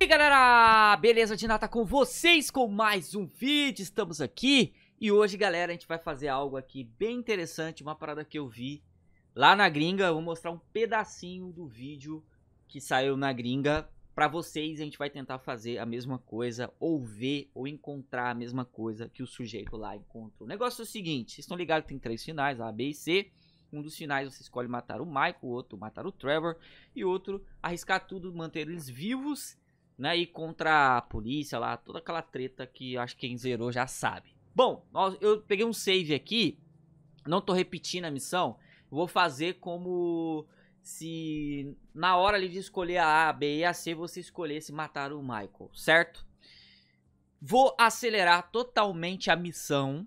Galera, beleza? Dinata com vocês com mais um vídeo, estamos aqui. E hoje, galera, a gente vai fazer algo aqui bem interessante, uma parada que eu vi lá na gringa. Eu vou mostrar um pedacinho do vídeo que saiu na gringa pra vocês. A gente vai tentar fazer a mesma coisa, ou ver, ou encontrar a mesma coisa que o sujeito lá encontrou. O negócio é o seguinte, vocês estão ligados que tem 3 finais, A, B e C. Um dos finais você escolhe matar o Michael, o outro matar o Trevor e outro arriscar tudo, manter eles vivos, né, e contra a polícia lá, toda aquela treta que acho que quem zerou já sabe. Bom, eu peguei um save aqui, não tô repetindo a missão, vou fazer como se na hora ali de escolher a A, a B e a C você escolhesse matar o Michael, certo? Vou acelerar totalmente a missão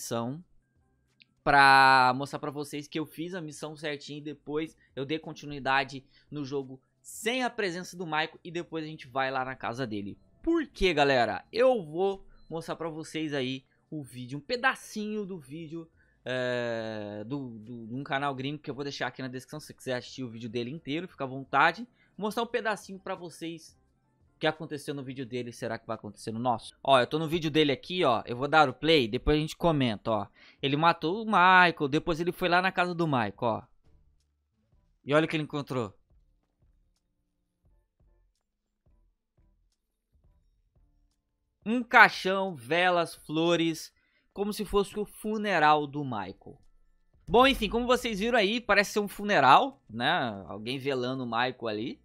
pra mostrar pra vocês que eu fiz a missão certinho e depois eu dei continuidade no jogo sem a presença do Michael e depois a gente vai lá na casa dele. Por quê, galera? Eu vou mostrar pra vocês aí o vídeo, um pedacinho do vídeo de um canal gringo que eu vou deixar aqui na descrição se você quiser assistir o vídeo dele inteiro, fica à vontade. Vou mostrar um pedacinho pra vocês o que aconteceu no vídeo dele, será que vai acontecer no nosso? Ó, eu tô no vídeo dele aqui, ó, eu vou dar o play, depois a gente comenta, ó. Ele matou o Michael, depois ele foi lá na casa do Michael, ó. E olha o que ele encontrou. Um caixão, velas, flores, como se fosse o funeral do Michael. Bom, enfim, como vocês viram aí, parece ser um funeral, né? Alguém velando o Michael ali.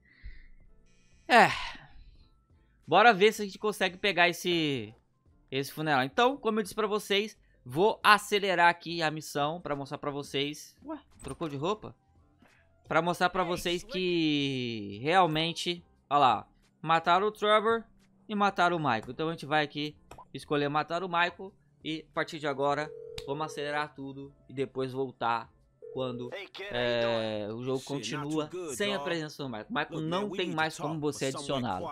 Bora ver se a gente consegue pegar esse funeral. Então, como eu disse pra vocês, vou acelerar aqui a missão pra mostrar pra vocês... Ué, trocou de roupa? Pra mostrar pra vocês que realmente... Olha lá, mataram o Trevor e mataram o Michael. Então a gente vai aqui escolher matar o Michael e a partir de agora vamos acelerar tudo e depois voltar quando o jogo continua sem a presença do Michael. O Michael não tem mais como você adicioná-lo.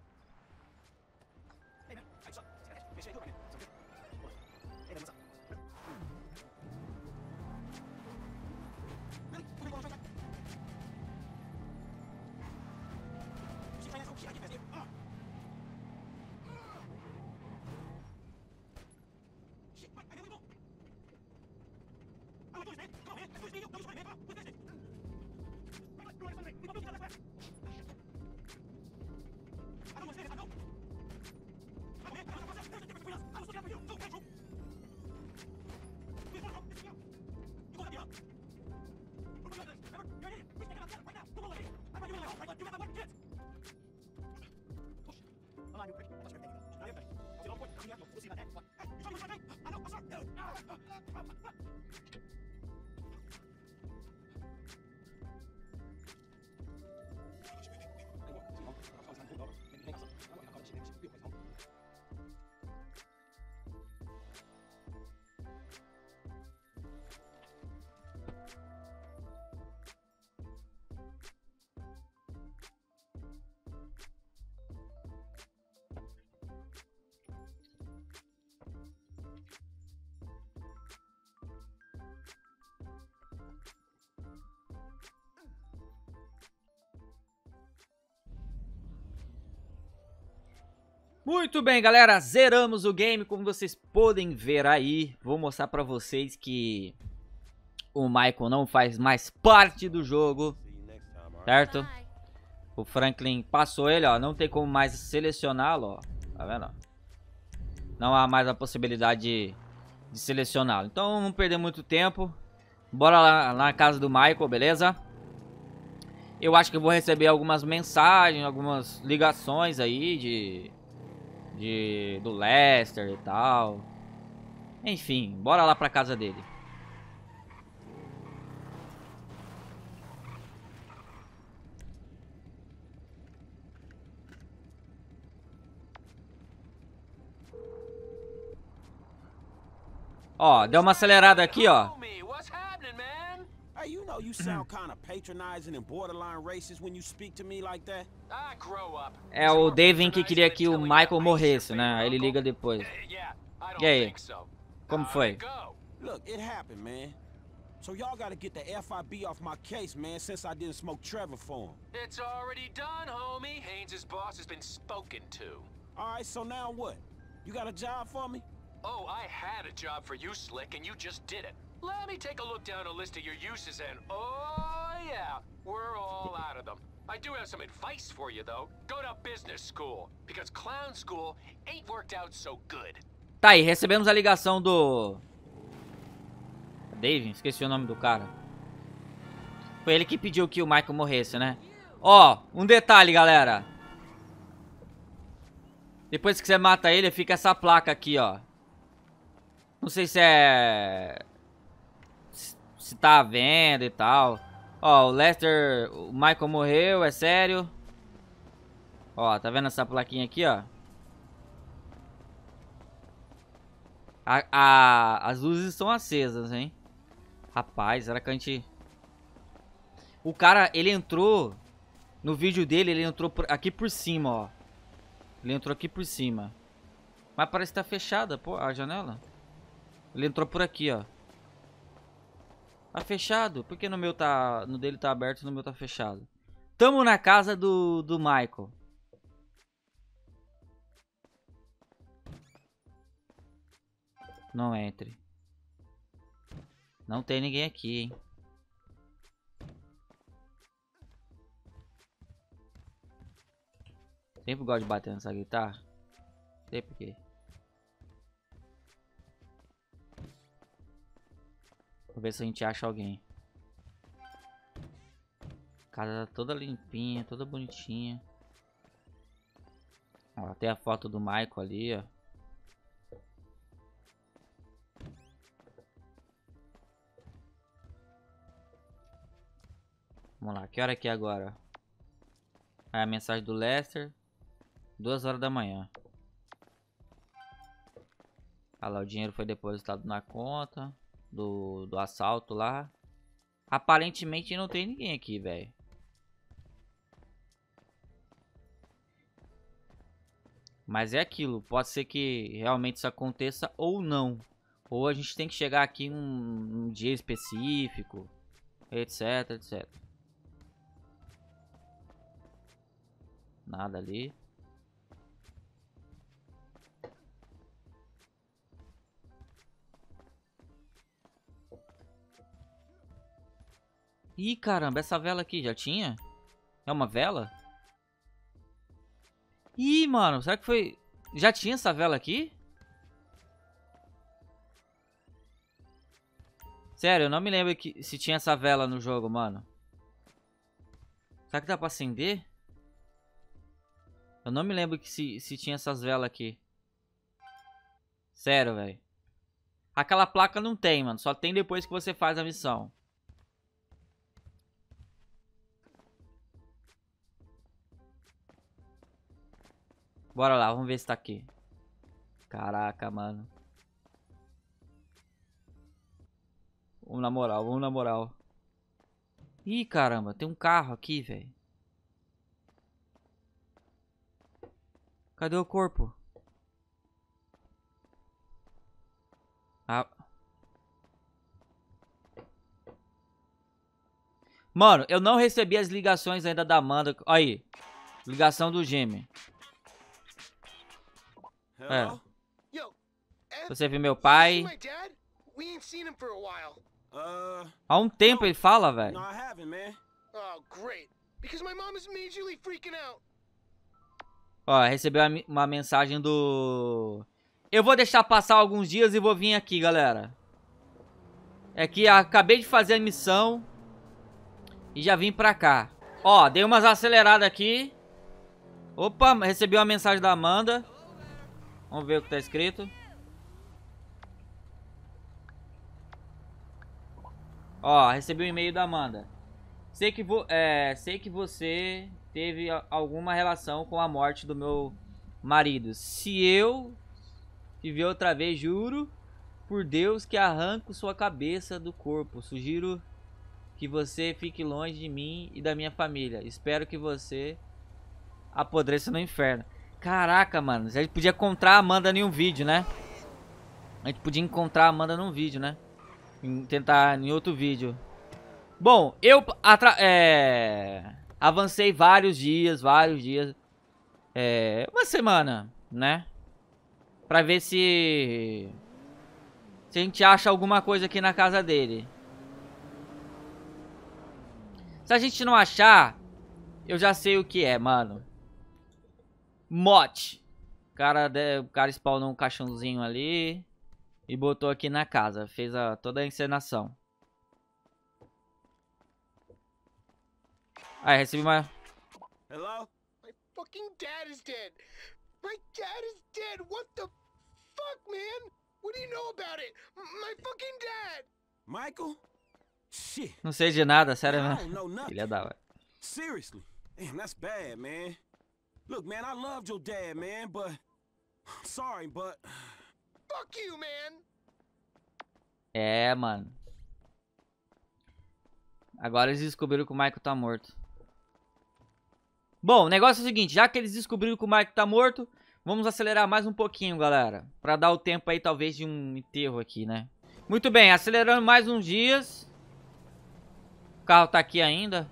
Muito bem, galera, zeramos o game, como vocês podem ver aí. Vou mostrar pra vocês que o Michael não faz mais parte do jogo, certo? O Franklin passou ele, ó, não tem como mais selecioná-lo, ó, tá vendo? Não há mais a possibilidade de selecioná-lo. Então não vamos perder muito tempo. Bora lá na casa do Michael, beleza? Eu acho que eu vou receber algumas mensagens, algumas ligações aí do Lester e tal. Enfim, bora lá pra casa dele. Ó, deu uma acelerada aqui, ó. You know you sound kind of patronizing and borderline racist when you speak to me like that. É o Devin que queria que o Michael morresse, né? Aí ele liga depois. E aí? Como foi? Look, it happened, man. So y'all gotta get the FIB off my case, man, since I didn't smoke Trevor for him. It's already done, homie. Haynes' boss has been spoken to. Alright, so now what? You got a job for me? Oh, I had a job for you, Slick, and you just did it. Let me take a look down a list of your uses and oh yeah, we're all out of them. I do have some advice for you though. Go to business school, because clown school ain't worked out so good. Tá aí, recebemos a ligação do... Dave, esqueci o nome do cara. Foi ele que pediu que o Michael morresse, né? Ó, um detalhe, galera. Depois que você mata ele, fica essa placa aqui, ó. Não sei se é... Se tá à venda e tal. Ó, o Lester... O Michael morreu, é sério. Ó, tá vendo essa plaquinha aqui, ó? As luzes estão acesas, hein? Rapaz, será que a gente... O cara, ele entrou... No vídeo dele, ele entrou aqui por cima, ó. Ele entrou aqui por cima. Mas parece que tá fechada, pô, a janela. Ele entrou por aqui, ó. Tá fechado. Por que no meu tá... No dele tá aberto e no meu tá fechado? Tamo na casa do Michael. Não entre. Não tem ninguém aqui, hein? Sempre gosto de bater nessa guitarra. Não sei porquê. Vou ver se a gente acha alguém. A casa tá toda limpinha, toda bonitinha. Ó, tem a foto do Michael ali, ó. Vamos lá, que hora que é agora? Aí a mensagem do Lester. 2 horas da manhã. Olha lá, o dinheiro foi depositado na conta do assalto lá. Aparentemente não tem ninguém aqui, velho. Mas é aquilo, pode ser que realmente isso aconteça ou não. Ou a gente tem que chegar aqui em um dia específico, etc, etc. Nada ali. Ih, caramba, essa vela aqui já tinha? É uma vela? Ih, mano, será que foi... Já tinha essa vela aqui? Sério, eu não me lembro se tinha essa vela no jogo, mano. Será que dá pra acender? Eu não me lembro se tinha essas velas aqui. Sério, velho. Aquela placa não tem, mano. Só tem depois que você faz a missão. Bora lá, vamos ver se tá aqui. Caraca, mano. Vamos na moral, vamos na moral. Ih, caramba, tem um carro aqui, velho. Cadê o corpo? Ah. Mano, eu não recebi as ligações ainda da Amanda. Aí, ligação do Jimmy. É. Você viu meu pai? Há um tempo ele fala, velho. Ó, recebeu uma mensagem do... Eu vou deixar passar alguns dias e vou vir aqui, galera. É que acabei de fazer a missão e já vim pra cá. Ó, dei umas aceleradas aqui. Opa, recebi uma mensagem da Amanda. Vamos ver o que tá escrito. Ó, recebi um e-mail da Amanda. Sei que você teve alguma relação com a morte do meu marido. Se eu te ver outra vez, juro por Deus que arranco sua cabeça do corpo. Sugiro que você fique longe de mim e da minha família. Espero que você apodreça no inferno. Caraca, mano. A gente podia encontrar a Amanda em um vídeo, né? A gente podia encontrar a Amanda num vídeo, né? tentar em outro vídeo. Bom, eu avancei vários dias. Uma semana, né? Pra ver se a gente acha alguma coisa aqui na casa dele. Se a gente não achar, eu já sei o que é, mano. Mod. O cara spawnou um caixãozinho ali e botou aqui na casa. Fez toda a encenação. Aí, recebi uma... Hello? My fucking dad is dead. My dad is dead. What the fuck, man? What do you know about it? My fucking dad. Michael? Shit. Não sei de nada, sério I don't mesmo. know nothing. Filha da hora. Seriously. Damn, that's bad, man. Look, man, I loved your dad, man, but... Sorry, but... Fuck you, man. É, mano. Agora eles descobriram que o Michael tá morto. Bom, o negócio é o seguinte. Já que eles descobriram que o Michael tá morto, vamos acelerar mais um pouquinho, galera. Pra dar o tempo aí, talvez, de um enterro aqui, né? Muito bem, acelerando mais uns dias. O carro tá aqui ainda.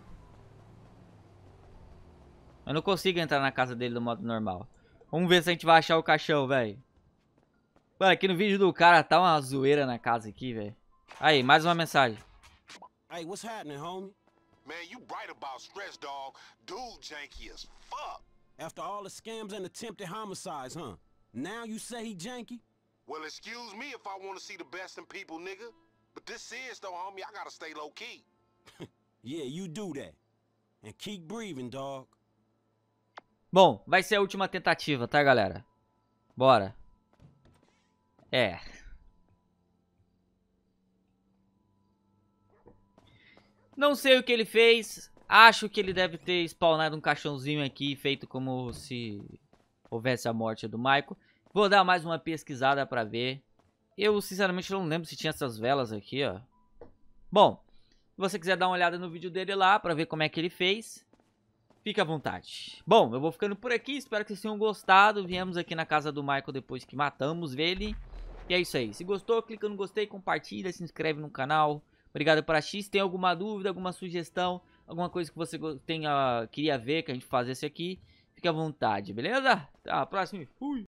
Eu não consigo entrar na casa dele do modo normal. Vamos ver se a gente vai achar o caixão, velho. Mano, aqui no vídeo do cara tá uma zoeira na casa aqui, velho. Aí, mais uma mensagem. Hey, what's happening, homie? Man, you right about Stretch, dog. Dude janky as fuck. After all the scams and attempted homicides, huh? Now you say he janky? Well, excuse me if I want to see the best in people, nigga. But this is, though, homie, I gotta stay low-key. Yeah, you do that. And keep breathing, dog. Bom, vai ser a última tentativa, tá, galera? Bora. É. Não sei o que ele fez. Acho que ele deve ter spawnado um caixãozinho aqui, feito como se houvesse a morte do Michael. Vou dar mais uma pesquisada pra ver. Eu, sinceramente, não lembro se tinha essas velas aqui, ó. Bom, se você quiser dar uma olhada no vídeo dele lá pra ver como é que ele fez, fique à vontade. Bom, eu vou ficando por aqui. Espero que vocês tenham gostado. Viemos aqui na casa do Michael depois que matamos ele. E é isso aí. Se gostou, clica no gostei, compartilha, se inscreve no canal. Obrigado por assistir. Se tem alguma dúvida, alguma sugestão, alguma coisa que você queria ver que a gente fizesse aqui, fique à vontade, beleza? Até a próxima e fui!